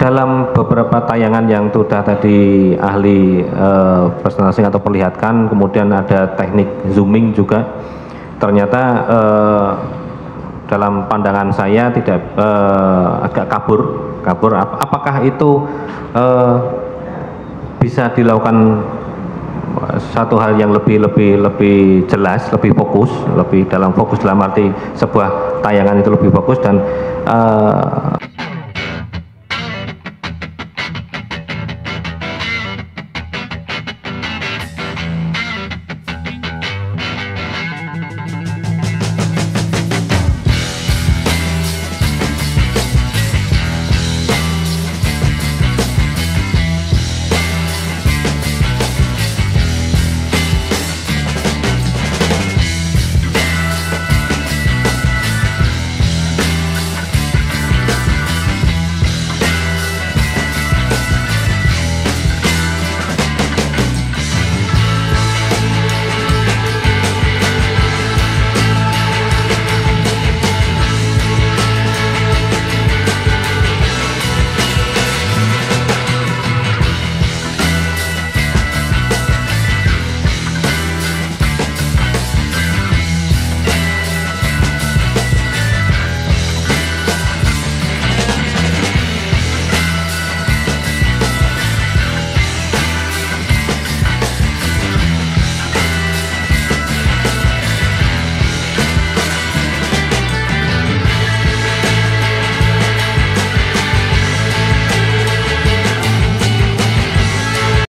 dalam beberapa tayangan yang sudah tadi ahli presentasi atau perlihatkan, kemudian ada teknik zooming juga, ternyata dalam pandangan saya tidak agak kabur. Apakah itu bisa dilakukan satu hal yang lebih jelas, lebih fokus, lebih dalam fokus dalam arti sebuah tayangan itu lebih fokus dan